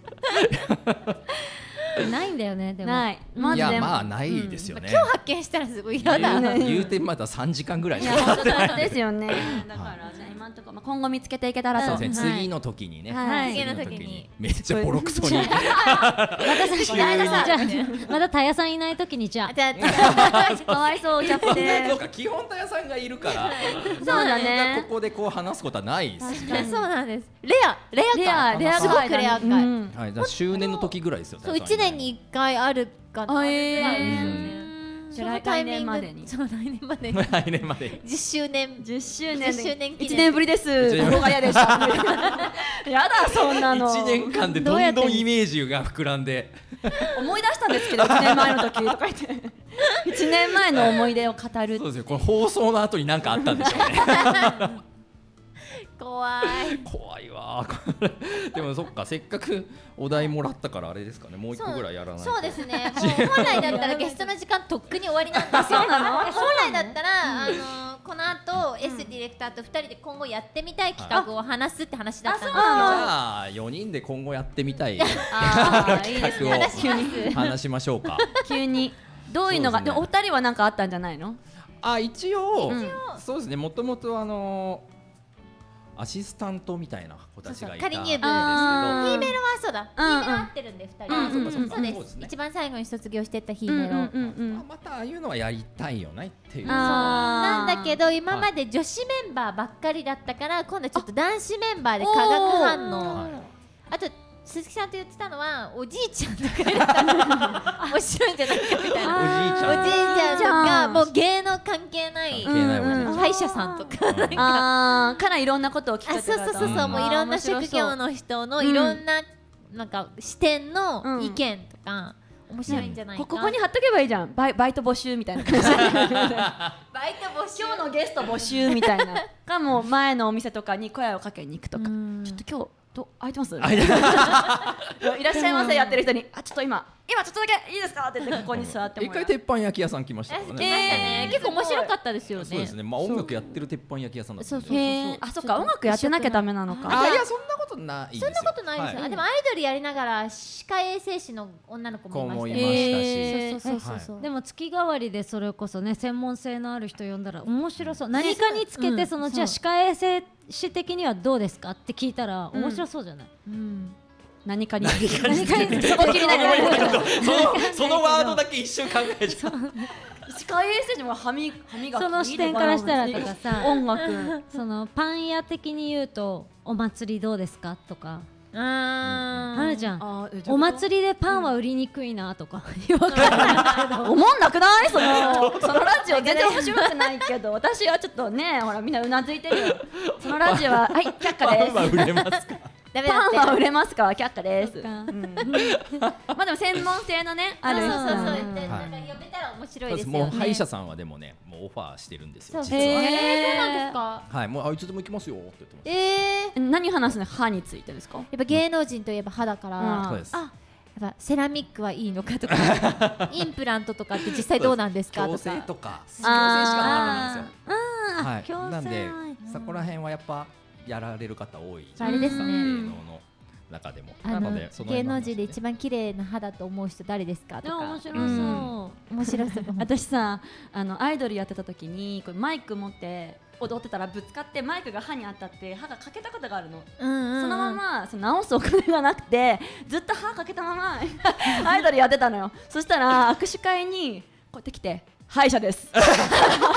ないんだよねでもないい。 マジでいやまあないですよね。 今日発見したらすごい嫌だ。 言う言うてまださんじかんぐらいいや本当本当ですよねだからじゃあ今んとこまあ今後見つけていけたらとそうですね。 はい次の時にね。 はい次の時にめっちゃボロクソに。 またさじゃあまたタヤさんいない時にじゃあじゃあかわいそうちゃっそうてか基本タヤさんがいるから。 そうだねここでこう話すことはないですよね。 そうなんです。レアレアレアレアすご回だねくレア回。 うんはい。だから周年の時ぐらいですよ。 そう一年に一回あるかな。 あえーあるぐらいですよね。 じゃあそのタイミング来年までにそう来年までに来年まで。 じゅっしゅうねん。 じゅっしゅうねんじゅっしゅうねん記念いちねんぶりです一年ここが嫌でしたやだそんなの一年間でどんどんイメージが膨らんで。 思い出したんですけどいちねんまえの時とか言っていちねんまえの思い出を語るそうですよ。これ放送の後に何かあったんでしょうね。 怖い。 怖いわーこれでもそっかせっかくお題もらったからあれですかねもう一個ぐらいやらないとそうですね。もう本来だったらゲストの時間とっくに終わりなんですよ。本来だったらあのこの後 S ディレクターとふたりで今後やってみたい企画を話すって話だったんですけど。 じゃあよにんで今後やってみたいあーいいですね企画を話します。 話しましょうか。 急にどういうのがそうですねでお二人は何かあったんじゃないのあ一応、 うんそうですねもともとあのアシスタントみたいな子たちがいたんですけど、 そうそう仮入部あーヒーメロはそうだ。ヒうんうんーメロ合ってるんでふたり。 うんうんうんそうそうで。 ですすね一番最後に卒業してったヒーうんメロ。 うんうんあまたああいうのはやりたいよねっていう。 あーなんだけど今まで女子メンバーばっかりだったから今度はちょっと男子メンバーで化学反応。 はいあと鈴木さんと言ってたのはおじいちゃんとか入れたら面白いんじゃないかみたいな。 おじいちゃんおじいちゃんとかもう芸能関係ない関係ないおじいちゃんうん歯医者さんとか。 うんあーからいろんなことを聞かあそうせてたそうそうそう、 うんもういろんな職業の人のいろんな、なんか視点の意見とか、面白いんじゃないか、 こここに貼っとけばいいじゃんバイバイト募集みたいな感じバイト募集今日のゲスト募集みたいなかも前のお店とかに声をかけに行くとかうんちょっと今日ど空いてますあいやいらっしゃいませやってる人にあちょっと今今ちょっとだけいいですかって言ってここに座ってもらう一回鉄板焼き屋さん来ましたあから来ましたね。 ね、 えー結構面白かったですよね。 そうですね。まあ音楽やってる鉄板焼き屋さんだったんで。 そうそうへーあそっか音楽やってなきゃダメなのかあいやそんなことないですよ。 そんなことないですよ、 はあでもアイドルやりながら歯科衛生士の女の子もいましたよ子もいましたしそうそうそうそう、 でも月替わりでそれこそね専門性のある人呼んだら面白そう、何かにつけてその、 うんじゃあ歯科衛生士的にはどうですかって聞いたら面白そうじゃない、 うん、 何かに何かにつけてそこ気になるそのそのワードだけ一瞬考えちゃう。 歯科衛生士も歯磨歯磨きその視点からしたらとかさ音楽そのパン屋的に言うとお祭りどうですかとかああるじゃん、 あーお祭りでパンは売りにくいなとか、わかんないけど思んなくないそのそのラジオ全然面白くないけど私はちょっとねほらみんなうなずいてるよそのラジオははい却下ですパンは売れますか。 ダメだってパンは売れますか却下ですそっかうんまあでも専門性のねあるそうそうそうそう、 うんではいなんか呼べたら面白そうです。 いですよね。 もう歯医者さんはでもねもうオファーしてるんですよ。 そう実は。 へーそうなんですか。 はいもうあいつでも行きますよって言ってます。 えー、 何話すの歯についてですかやっぱ芸能人といえば歯だから、 うんそうです。 あやっぱセラミックはいいのかとかインプラントとかって実際どうなんですかと矯正かとか矯正しかなかったんですよ。 あはい、 矯正なんでそこら辺はやっぱやられる方多いじゃあれですねないですか芸能の中でも。 あのなのでその芸辺の話能人で一番綺麗な歯だと思う人誰ですかとかでも面白そう、 うん面白そう私さあのアイドルやってた時にこれマイク持って踊ってたらぶつかってマイクが歯に当たって歯が欠けたことがあるの、 うんうんうん、 そのままその直すお金がなくてずっと歯かけたままアイドルやってたのよそしたら握手会にこうやって来て歯医者です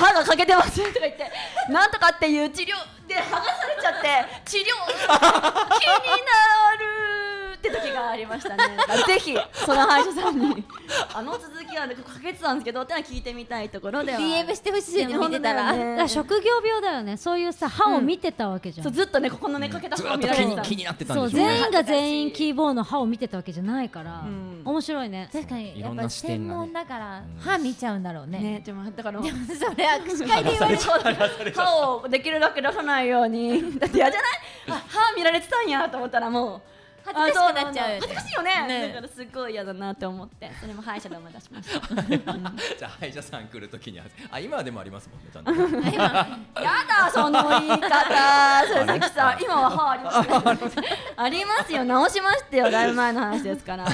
歯が欠けてますとか言ってなんとかっていう治療で剥がされちゃって治療気になるって時がありましたね。だからぜひその歯医者さんにあの続きは欠けてたんですけどってのは聞いてみたいところではディーエム してほしいの見てたら、 だから職業病だよね。そういうさ歯を見てたわけじゃん、 そうずっとねここのね欠けたず歯をっと気に見られてたんです気になってたんそうでしょうね。 全員が全員キーボーの歯を見てたわけじゃないから、 うん面白いね。 確かにいろんなやっぱ視点がね専門だからうん歯見ちゃうんだろうね。 ねでもだからそれは司会で言われる歯をできるだけ出さないようにだって嫌じゃないあ歯見られてたんやと思ったらもう恥ずかしくなっちゃうよね恥ずかしいよねねだからすっごい嫌だなって思ってそれも歯医者で思い出しましたじゃあ歯医者さん来るときにはあ今はでもありますもんねちゃんと。 やだその言い方鈴木さん今は歯ありますねありますよ直しましたよだいぶ前の話ですからも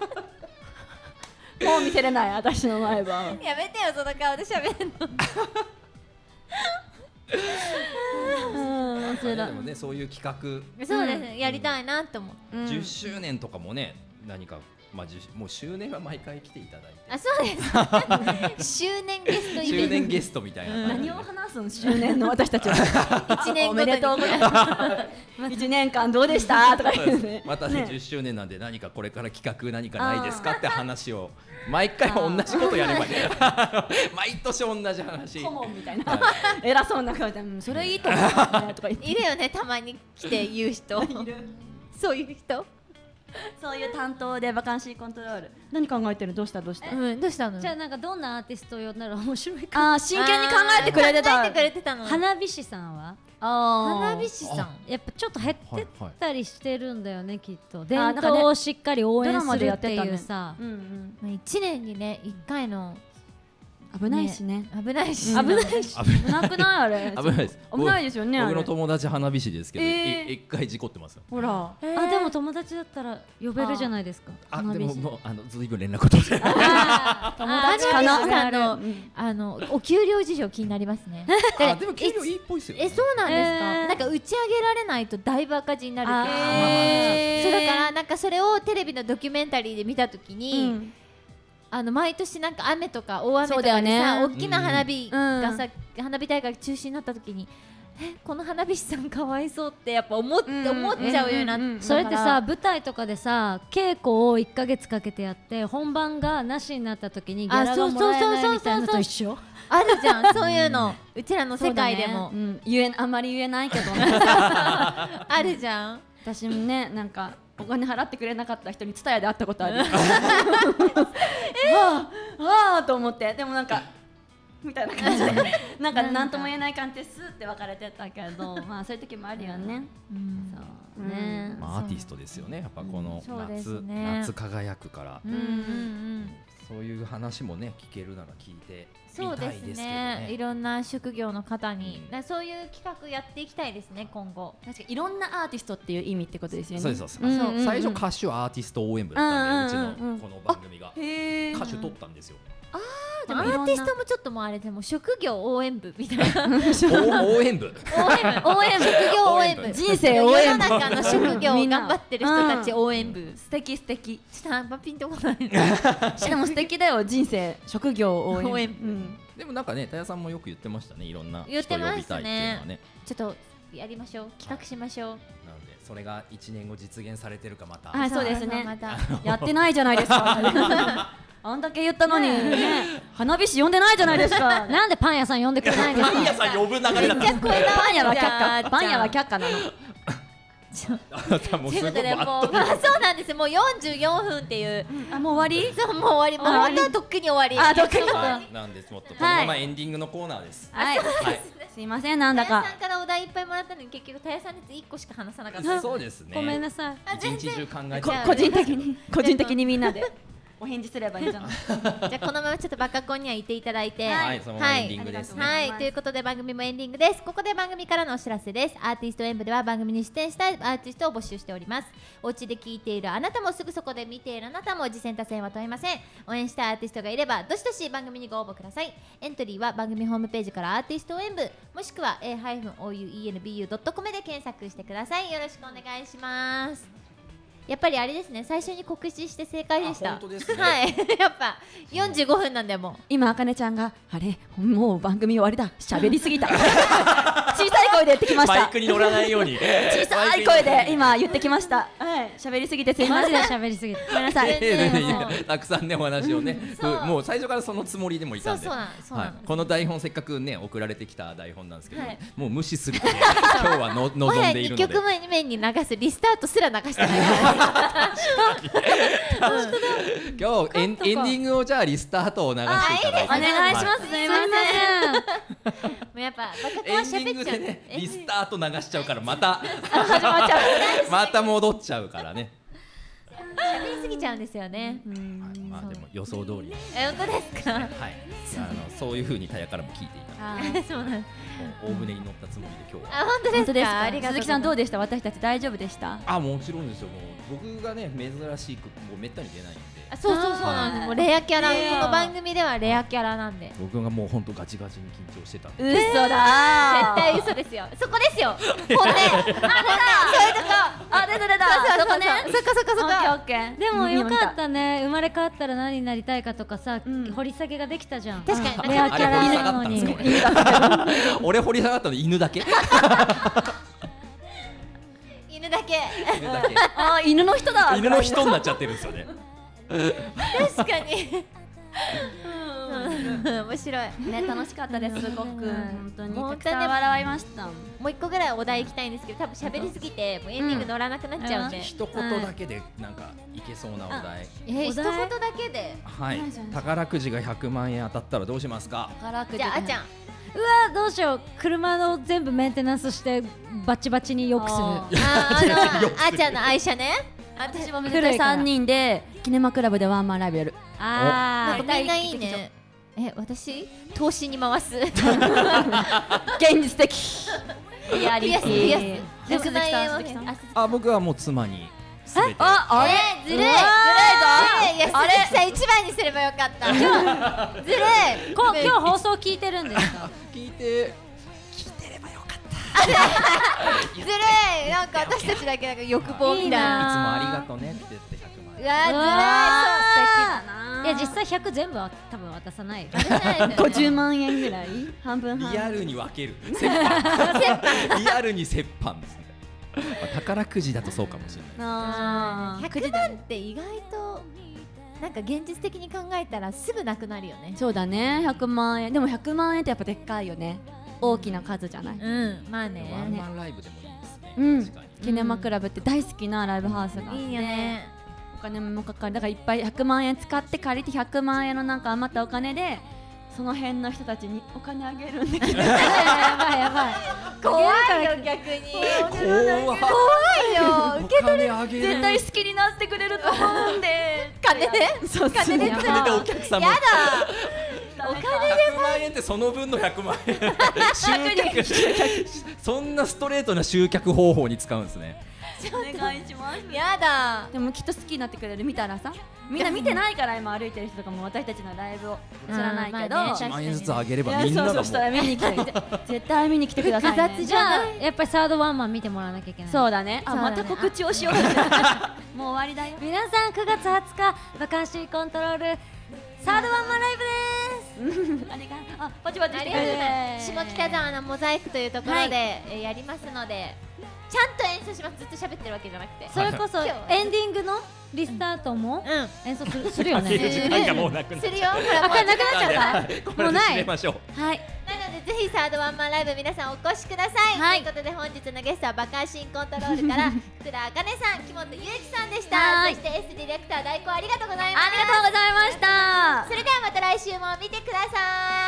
う見せれない私の前歯やめてよその顔で喋るの。 うん面白いでもねそういう企画そうですね、やりたいなって思う。 うんじゅっしゅうねんとかもね何かまあじゅもう周年は毎回来ていただいあ、そうです周年ゲストてイベント周年ゲストみたいな感じで何を話すの周年の私たちは一年ごとにおめでとうございますいちねんかんどうでしたとか言うねまたねじゅっしゅうねんなんで何かこれから企画何かないですかって話を毎回同じことやればいい毎年同じ話顧問みたいなはい偉そうな顔でうんそれいいと思うねとか言っているよね、たまに来て言う人そういう人。 そういう担当でバカンシーコントロール何考えてるどうしたどうしたうん、どうしたの。 じゃあなんかどんなアーティストを呼んだら面白いか。 あー真剣に考えてくれてた考えてくれてたの。 花火師さんは花火師さん。 やっぱちょっと減ってはいはいたりしてるんだよねきっと。 な伝んかね統をしっかり応援ドラマするっでやってたねていうさ。 うんうんまあ一年にね、一回の危ないしね危ないし、 うん危ないし。 危危なくないあれ危ないです危ないですよねあれ僕の友達花火師ですけどえーい一回事故ってますよ。 ほらあでも友達だったら呼べるじゃないですか。 あで花火師ももうあのずいぶん連絡取って友達かな花火師さんのうんあのお給料事情気になりますね。 あでも給料いいっぽいですよね。 え、そうなんですか。 えーなんか打ち上げられないとだいぶ赤字になるっていう。 えーそうだからなんかそれをテレビのドキュメンタリーで見たときに、 うんあの毎年なんか雨とか大雨とそうだよねかでさ、大きな花火がうんさ、花火大会中止になったときに、え、この花火師さんかわいそうってやっぱ思って、 うん思っちゃうようになっうんうんうんて、 それってさだから舞台とかでさ稽古をいっかげつかけてやって本番がなしになった時にギャラがもらえないみたいなのと一緒。 あるじゃん、そういうの。うちらの世界でもうん言えあんまり言えないけどあるじゃん。 私もねなんかお金払ってくれなかった人にツタヤで会ったことある。わあわあと思ってでもなんかみたいな感じでなんか何とも言えない感じですって別れてたけどまあそういう時もあるよね。 うんそうね。 まあアーティストですよね。やっぱこのそうです夏ね夏輝くからうんうんうん。 そういう話もね聞けるなら聞いてみそうですたいですけどね。いね。 ろんな職業の方に、だそういう企画やっていきたいですね、今後。 確かにいろんなアーティストっていう意味ってことですよね。 そうですそうです。 んんん最初歌手アーティスト応援部だったんでうちうんうんうんうんのこの番組がへー歌手取ったんですよ。 アーティストもちょっともうあれでも職業応援部みたいな。 お応援部。 応援部、応援部、職業応援部、 応援部人生応援部世の中の職業を頑張ってる人たち応援部。 素敵素敵。 ちょっとあんまピンとこない。 でも素敵だよ人生職業応援応援うんでもなんかね、たやさんもよく言ってましたね。いろんな言ってますね人呼びたいっていうのはね。 ちょっとやりましょう、企画しましょう。 なのでそれが一年後実現されてるかまた。 はいそうですねまた。 やってないじゃないですか。あんだけ言ったのにね花火師呼んでないじゃないですか。 なんでパン屋さん呼んでくれないんですか。 パン屋さん呼ぶ流れだったんですね。 パン屋は却じゃあ下パン屋は却下なの。 あなたもうということすごいでもう、まあ、そうなんです。もうよんじゅうよんぷんっていう。 あもう終わり？ そう、もう終わり。もうあ本当はとっくに終わり。 あとっくに終はいなんでちょっとこのままエンディングのコーナーです。 はいはい。 すいませんなんだかたやさんからお題いっぱいもらったのに結局たやさんについっこしか話さなかった。 そうですね。 ごめんなさい。 あ一日中考えてこ個人的に個人的にみんなでお返事すればいいじゃない。 じゃあこのままちょっとバカコンにはいていただいて、 はいそのままエンディングですね。 はい、ということで番組もエンディングです。ここで番組からのお知らせです。アーティスト演舞では番組に出演したいアーティストを募集しております。お家で聞いているあなたもすぐそこで見ているあなたも次戦他戦は問いません。応援したいアーティストがいればどしどし番組にご応募ください。エントリーは番組ホームページからアーティスト演舞もしくは エーオーユーエヌビーユードットコム で検索してください。よろしくお願いします。 やっぱりあれですね、最初に告知して正解でした。 あ本当ですねはいやっぱよんじゅうごふんなんでもう今あかねちゃんがあれもう番組終わりだ喋りすぎた小さい声で言ってきましたマイクに乗らないように小さい声で今言ってきましたはい喋りすぎてすいませんマジで喋りすぎてごめんなさいいやいやいやいやねたくさんねお話をねそうもう最初からそのつもりでもいたんでそうそうなのそうなのはいこの台本せっかくね送られてきた台本なんですけどはいもう無視するって今日はのもはやに望んでいるのできょくめに流すリスタートすら流してない今日エンエンディングをじゃあリスタートを流していただいてお願いしますはすいませんもうやっぱバカ子はエンディン喋っちゃうグでねエンディングリスタート流しちゃうからまた始まっちゃうまた戻っちゃうからね喋りすぎちゃうんですよね。 はいまあでも予想通りえ本当ですか？ はいあのそういう風にタヤからも聞いていたのでそうなん。 もう大船に乗ったつもりで今日はあ本当ですか？ 本当ですかありがとう鈴木さんどうでした私たち大丈夫でしたあもちろんですよもう僕がね珍しくもうめったに出ないんであそうそうそうなんです。もうレアキャラレアこの番組ではレアキャラなんで。 僕がもう本当ガチガチに緊張してたんで嘘だ絶対嘘ですよ。そこですよ。本音。あそういうとこ。 あ出た出たそうそうそこねそうそこそこそこオッケーオッケーでもよかったね、生まれ変わったら何になりたいかとかさ、 うん掘り下げができたじゃん。 確かにレアキャラなのあれ掘りに下がったんですか俺掘り下がったの犬だけ犬だけ。 犬だけあ犬の人だ犬の人になっちゃってるんですよね確かに。うん面白い。 ね楽しかったですすごくうん本当にもうたくさん笑いましたもう一個ぐらいお題行きたいんですけど、多分喋りすぎてもうエンディング乗らなくなっちゃうんで。 一言だけでなんかいけそうなお題えー一言お題だけで。 はい宝くじがひゃくまん円当たったらどうしますか宝くじじゃああちゃん。 うわどうしよう、車の全部メンテナンスしてバチバチに良くする。 あああのあーちゃんの愛車ね。 私は絶対さんにんでキネマクラブでワンマンライブやるあなんかみんないいね。え私投資に回す。 現実的リアリテピアスピアスィ。 ひゃくまん円を鈴木さんああ僕はもう妻にすべてああれえーずるい。ずるいぞ。いやあれ鈴木さん一番にすればよかった。ずるい。 こ今日放送聞いてるんですか？ 聞いてずるい。なんか私たちだけなんか欲望みたいいつもな。 ありがとうねって言ってひゃくまん円うわうわずるい。 いや実際ひゃく全部は多分渡さないよ。 そう。絶対ごじゅうまん円ぐらい半分半リアルに分ける折半リアルに折半ですねまあ宝くじだとそうかもしれないあひゃくまんって意外となんか現実的に考えたらすぐなくなるよね。 そうだねひゃくまん円でもひゃくまん円ってやっぱでっかいよね大きな数じゃないうんまあワンね。 マンライブでもいいですねうん確かにキネマクラブって大好きなライブハウスがあっていいよね。 お金もかかるだからいっぱいひゃくまん円使って借りてひゃくまん円のなんか余ったお金でその辺の人たちにお金あげるんでやばいやばい。 怖いよ逆に。 怖い怖いよ。 お金あげる絶対好きになってくれると思うんで金で？ そう金でやばいそれでお客さんもやだ。 お金ひゃくまん円ってその分のひゃくまん円集客そんなストレートな集客方法に使うんですねお願いしますやだ。 でもきっと好きになってくれる見たらさみんな見てないから今歩いてる人とかも私たちのライブを知らないけど、 うんまあねいちまん円ずつあげれいやばみんながもそうそうしたら見に来て絶対見に来てください、ね、 複雑じゃあやっぱりサードワンマン見てもらわなきゃいけない。 そうだねあそうだねまた告知をしようもう終わりだよ皆さんくがつはつかバカンシーコントロールサードワンマンライブです。 ありがとうあパチパチあしてくれるりがとうございます。下北沢のモザイクというところで、えーやりますので、ちゃんと演奏します。ずっと喋ってるわけじゃなくて。 それこそ今日エンディングのリスタートもうん。 演奏するするよね。 あげる時間がもうなくなっちゃうするよ。ほらあもうなくなっちゃった。 これで締めましょうはいなのでぜひサードワンマンライブ皆さんお越しください。 はいということで本日のゲストはバカンシンコントロールから福田茜さん、木本ゆうきさんでした。 はいそして S ディレクター代行ありがとうございます。 ありがとうございましたそれではまた来週も見てください。